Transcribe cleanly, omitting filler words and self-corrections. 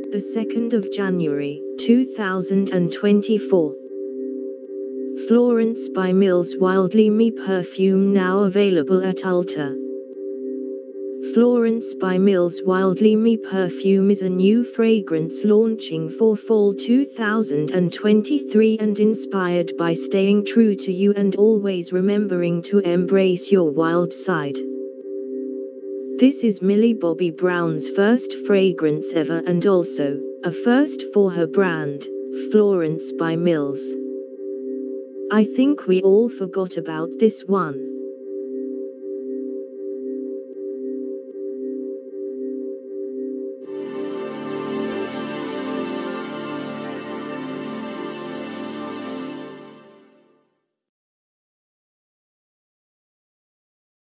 the 2nd of January, 2024. Florence by Mills Wildly Me Perfume now available at Ulta. Florence by Mills Wildly Me Perfume is a new fragrance launching for fall 2023 and inspired by staying true to you and always remembering to embrace your wild side. This is Millie Bobby Browns' first fragrance ever and also a first for her brand, Florence by Mills. I think we all forgot about this one.